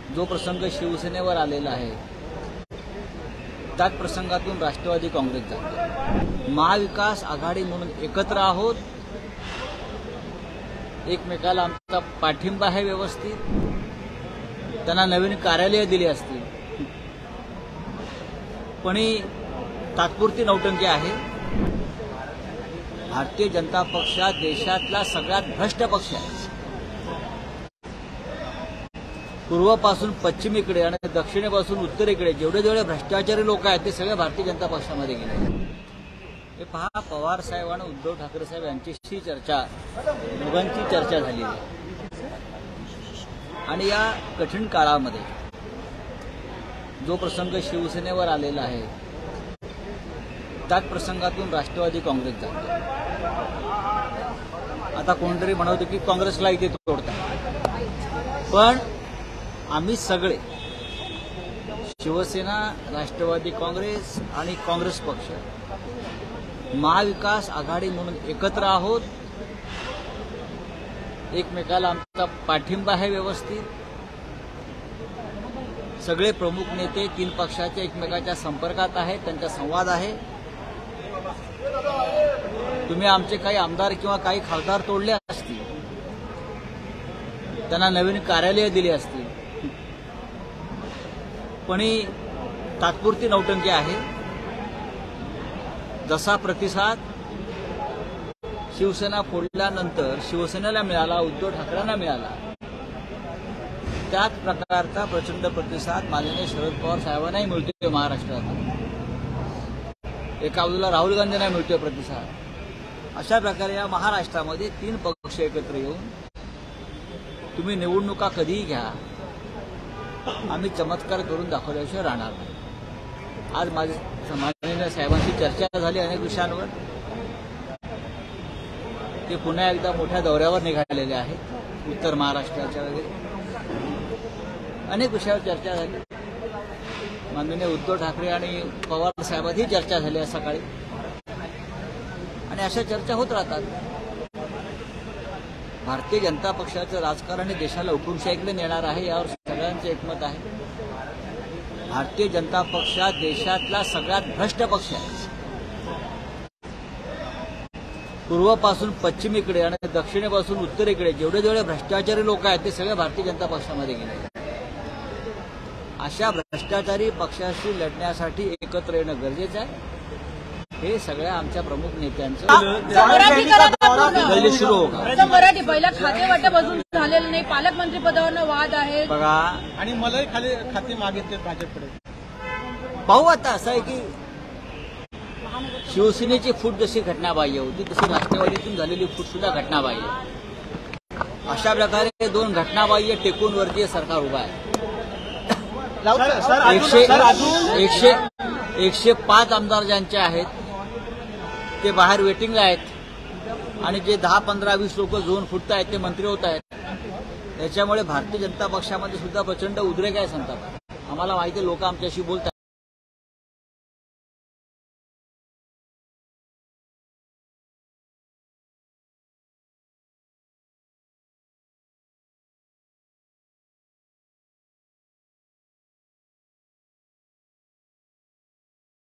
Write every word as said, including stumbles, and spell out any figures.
जो प्रसंग शिवसेनेवर आलेला आहे त्याच प्रसंगातून राष्ट्रवादी काँग्रेस जाते। महाविकास आघाडी म्हणून एकत्र आहोत, एकमेकाला आमचा पाठिंबा आहे व्यवस्थित, त्यांना नवीन कार्यालय दिली असतील, पण ही तात्पुरती नौटंकी आहे। भारतीय जनता पक्ष हा देशातला सगळ्यात भ्रष्ट पक्ष आहे। पूर्वपासून पश्चिमेकडे आणि दक्षिणेपासून उत्तरेकडे जेवढे जेवढे भ्रष्टाचारी लोक आहेत ते सगळे भारतीय जनता पक्षामध्ये गेले। हे पहा, पवार साहेब आणि उद्धव ठाकरे साहेब यांच्याशी चर्चा, दोघांची चर्चा झाली आहे आणि या कठीण काळामध्ये जो प्रसंग शिवसेनेवर आलेला आहे त्याच प्रसंगातून राष्ट्रवादी काँग्रेस जाते। आता कोणतरी म्हणतो की काँग्रेसला इथे तोडतात, पण आम्ही सगळे शिवसेना, राष्ट्रवादी काँग्रेस आणि काँग्रेस पक्ष महाविकास आघाडी म्हणून एकत्र आहोत, एकमेकाला आमचा पाठिंबा आहे व्यवस्थित, सगळे प्रमुख नेते तीन पक्षाच्या एकमेकाच्या संपर्कात आहेत, त्यांचा संवाद आहे। तुम्ही आमचे काही आमदार किंवा काही खासदार तोडले असतील, त्यांना नवीन कार्यालय दिली असतील, पण ही तात्पुरती नौटंकी आहे। जसा प्रतिसाद शिवसेना फोडल्यानंतर शिवसेनेला मिळाला, उद्धव ठाकरेंना मिळाला, त्याच प्रकारचा प्रचंड प्रतिसाद माननीय शरद पवार साहेबांनाही मिळतोय महाराष्ट्रात। एका बाजूला राहुल गांधींना मिळतोय प्रतिसाद। अशा प्रकारे या महाराष्ट्रामध्ये तीन पक्ष एकत्र येऊन तुम्ही निवडणुका कधीही घ्या, आम्ही चमत्कार करून दाखवल्याशिवाय राहणार नाही। आज माझ्या माननीय साहेबांची चर्चा झाली अनेक विषयांवर, ते पुन्हा एकदा मोठ्या दौऱ्यावर निघालेले आहेत, उत्तर महाराष्ट्राच्या वगैरे अनेक विषयावर चर्चा झाली। माननीय उद्धव ठाकरे आणि पवार साहेबांची चर्चा झाली आज सकाळी, आणि अशा चर्चा होत राहतात। भारतीय जनता पक्षाचं राजकारण हे देशाला हुकुमशाहीकडे नेणार आहे, यावर सगळ्यांचं एकमत आहे। भारतीय जनता पक्ष हा देशातला सगळ्यात भ्रष्ट पक्ष आहे। पूर्वपासून पश्चिमेकडे आणि दक्षिणेपासून उत्तरेकडे जेवढे जेवढे भ्रष्टाचारी लोक आहेत ते सगळे भारतीय जनता पक्षामध्ये गेले। अशा भ्रष्टाचारी पक्षाशी लढण्यासाठी एकत्र येणं गरजेचं आहे। हे सगळ्या आमच्या प्रमुख नेत्यांचं पहिले सुरू होगा। मराठी पहिला खाते वाटप अजून झालेलं नाही, पालकमंत्री पदावर वाद आहे बघा, आणि मलाही खाली खाते मागितले भाजपकडे। पाहू आता, असं आहे की शिवसेनेची फूट जशी घटनाबाह्य होती तशी राष्ट्रवादीतून झालेली फूट सुद्धा घटनाबाह्य। अशा प्रकारे दोन घटनाबाह्य टेकून वरती सरकार उभा आहे। एकशे एकशे एकशे पाच आमदार ज्यांचे आहेत ते बाहेर वेटिंगला आहेत, आणि जे दहा पंधरा वीस लोक झोन फुटत आहेत ते मंत्री होत आहेत। त्याच्यामुळे भारतीय जनता पक्षामध्ये सुद्धा प्रचंड उद्रेक आहे, संताप। आम्हाला माहिती आहे, लोक आमच्याशी बोलतात।